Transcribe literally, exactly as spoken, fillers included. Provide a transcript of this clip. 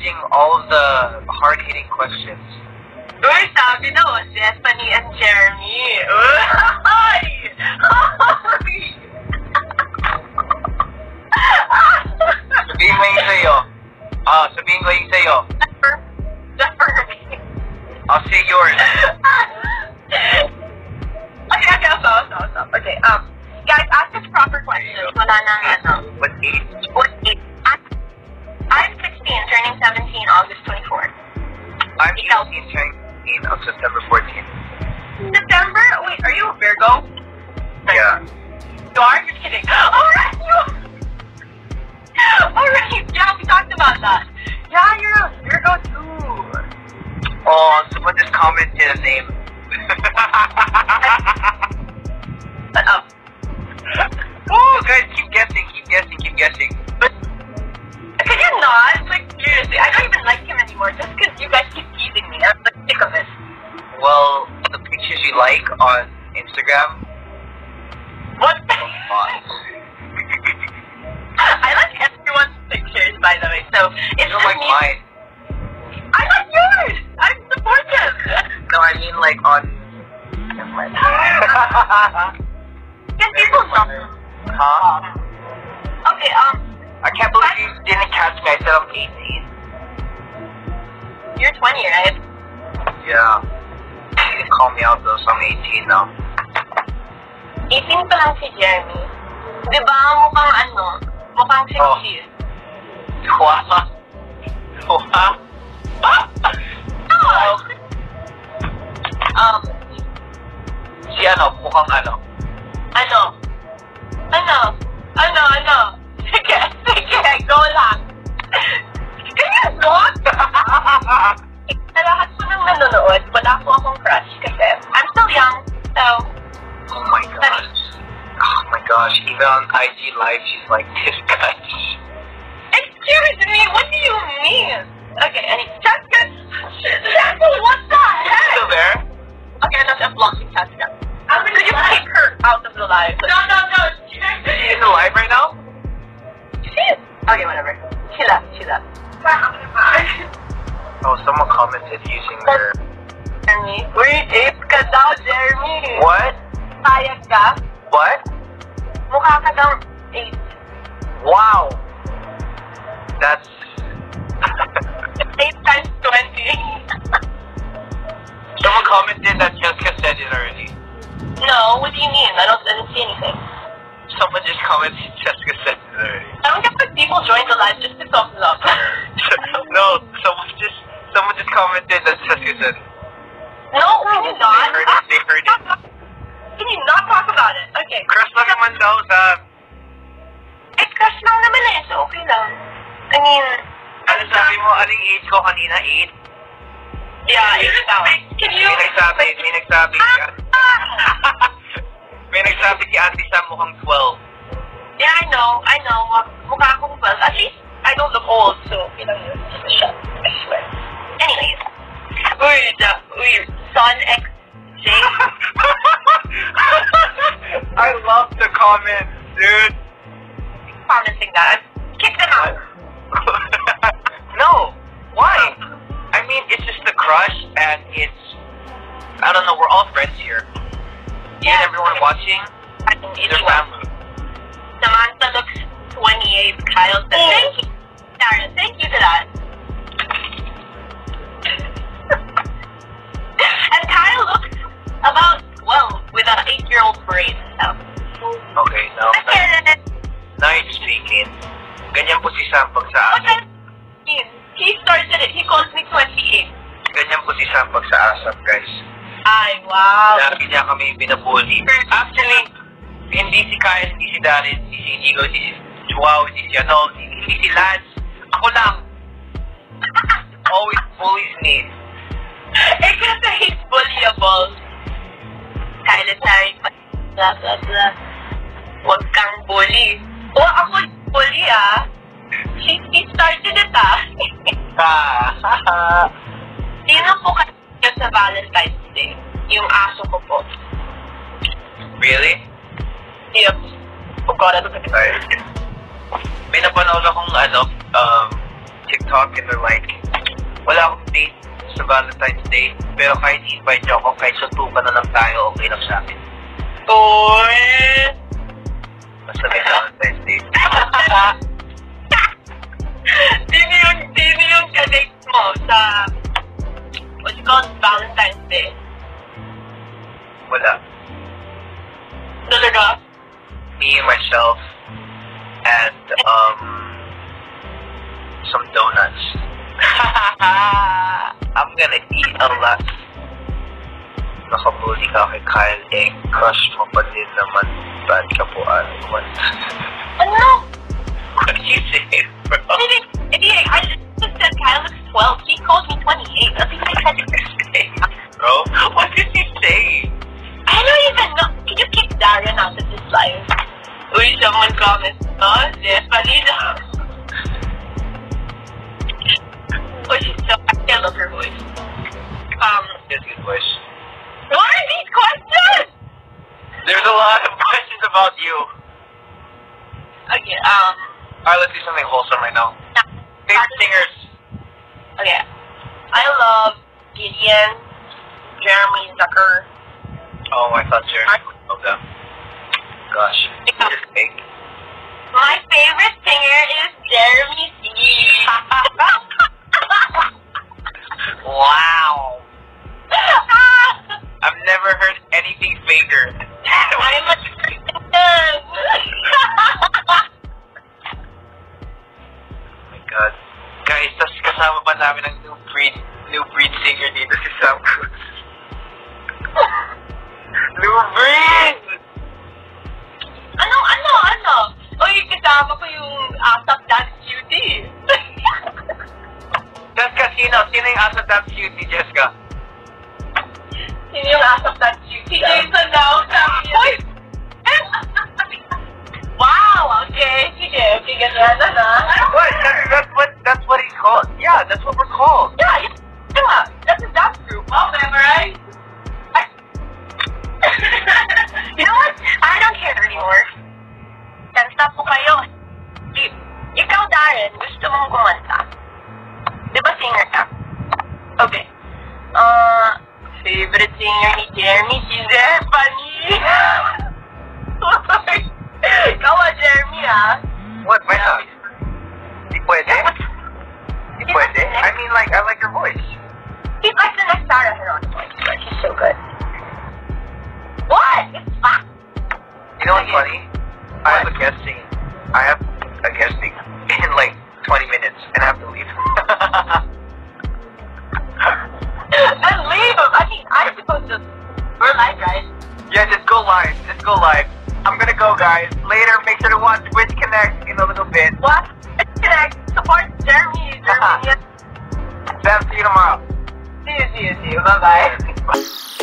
dodging all of the hard-hitting questions. Uy, sabi na oh, Stephanie and Jeremy. Uy! Sabihin mo yung sa'yo. Ah, sabihin ko yung sa'yo. Never. Never me. I'll say yours. Okay, okay, I'll stop, I'll stop. Okay, um, guys, ask us proper questions. Wala nang, ano. What age? What age? I'm sixteen, turning seventeen, August twenty-fourth. I'm eighteen, turning eighteen on September fourteenth. September? Wait, are you a Virgo? Yeah. You are? You're kidding. Alright, you Alright, yeah, we talked about that. Yeah, you're a Virgo too. Oh, someone just commented a name. Shut up. Oh, guys, keep guessing, keep guessing, keep guessing. But, can you not? Like, seriously, I don't even like him anymore just because you guys keep teasing me. I'm like sick of it. Well, the pictures you like on Instagram. What? Oh, I like everyone's pictures, by the way, so it's you don't like me. mine. I like yours! I'm supportive! No, I mean like on... Never mind. Can people know? Huh? Okay, um, I can't believe you didn't catch me. I said I'm eighteen. you're twenty, right? Yeah. You didn't call me out though, so I'm eighteen now. eighteen pa lang si Jeremy. Di ba mukhang ano? Mukhang sexy. Wow. Wow. Oh! Um, Si ano, mukhang ano? ano? Ano? Ano? Ano? Sige, sige, go lang. Can you not? Sa lahat po ng nanonood, wala po akong crush kasi I'm still young, so... Oh my gosh. Oh my gosh. Even on I G Live, she's like this guy. Excuse me, what do you mean? Okay, anyway, Jessica, Jessica, what the heck? Still there? Okay, I'm not blocking Jessica. Could you kick her out of the live? No, no, no. Is she in the live right now? She is. Okay, whatever. She left, she left. Oh, someone commented using their... Jeremy. Uy, ape ka daw, Jeremy. What? Payag ka? What? Mukha ka daw eight. Wow. That's... eight times twenty. Someone commented that Jessica said it already. No, what do you mean? I don't, I didn't see anything. Someone just commented Jessica said it already. I don't get why people join the live just to thumbs up. No, someone just someone just commented that Jessica said it. No, can you not? They heard it, they heard it. Can you not talk about it? Okay. Crush lang naman daw sa... Eh, crush lang naman eh, so okay lang. I mean... Ano sabi mo, anong age ko kanina? eight? Yeah, eight daw. Can you... May nagsabi, may nagsabi si Ate... May nagsabi si Ate Sam mukhang twelve. Yeah, I know, I know. Mukha akong twelve. At least, I don't look old, so, you know, just a shot. I swear. Anyways. Uy, the, uy, Son X J. I love the comments, dude. Commenting that. Kick them out. No, why? I mean, it's just a crush, and it's... I don't know, we're all friends here. Yeah, and everyone watching, I think it's their family. Samantha looks twenty-eight. Kyle said, thank you, Sarah. Thank you to that. And Kyle looks about twelve with an eight-year-old brain. So. Okay, now, I get it. nice speaking. Ganyan po si Sam pag sa Okay. He started it. He calls me twenty-eight. Ganyan po si Sam pag sa ASAP, guys. Ay, wow. Lagi niya kami binabully. Actually, hindi si Kyle, hindi si Darren, hindi si Inigo, hindi si Joao, hindi si ano, hindi si Lance. Ako lang. Always bullies me. Eh, kasi he's bullyable. Kyle is sorry, blah, blah, blah. Huwag kang bully. O, ako bully, ah. He, he started it, ah. Ah. Sino po kayo sa Valentine's Day? Yung aso ko po. Really? Yep. Oh God, I look at it. May napanood akong ano, um, TikTok and they're like, Wala akong date sa Valentine's Day, pero kahit invite niyo ako, kahit suntukan na lang tayo, okay lang sa akin. Uy! Basta may Valentine's Day. Sino yung, sino yung kadate mo sa, what's it called, Valentine's Day? Wala. Talaga? Me and myself, and, um, some donuts. I'm gonna eat a lot. Nakabuli ka kay Kyle, eh, crush mo pa din naman. Bad ka po, ano. Ano? What did you say, bro? Hindi, hindi, I just said Kyle looks twelve. He called me twenty-eight. That's what I said to say. Bro, what did you say? I don't even know. Can you kick Darian out of this life? Uy, someone comments, oh, Stephanie. Oh, she's so, I love her voice. Um, That's a good voice. what are these questions? There's a lot of questions about you. Okay, um, Alright, let's do something wholesome right now. Favorite singers? okay. I love Gideon, Jeremy Zucker. Oh, I thought Jeremy would love them. Gosh, just fake. My favorite singer is Jeremy C. Wow. I've never heard anything faker. I'm a Oh my God. Guys, tas kasama pa namin ang new breed, new breed singer dito si Sam Cruz. New breed! Ano, ano, ano? Uy, kasama ko yung ASAP Dance Cutie. Jessica, sino? Sino yung Asa Dance Cutie, Jessica? Sino yung ASAP Dance Cutie? Jason daw, sabi niya. Uy! Wow, okay. Sige, sige na na na. What? That's, that's what that's what he's called. Yeah, that's what we're called. Yeah, yeah, yeah. That's a dance group. Well, memorize. You know what? I don't care anymore. Kanta po kayo. I- Ikaw, Darren, gusto mong kumanta. Di ba singer ka? Okay. Uh, favorite singer ni Jeremy, si Stephanie. Ikaw ah, Jeremy ah. What? Why not? Di pwede? Di pwede? I mean, like, I like your voice. He's like the next Sarah Geronimo. She's so good. What? It's fun. You know what's funny? I have a guest singing. I have a guest singing in like twenty minutes, and I have to leave. Then leave him. I mean, I'm supposed to. We're live, guys. Yeah, just go live. Just go live. I'm gonna go, guys. Later, make sure to watch Twitch Connect in a little bit. What? Connect. Support Jeremy. Jeremy. Sam, see you tomorrow. See you, see you, see you. Bye-bye.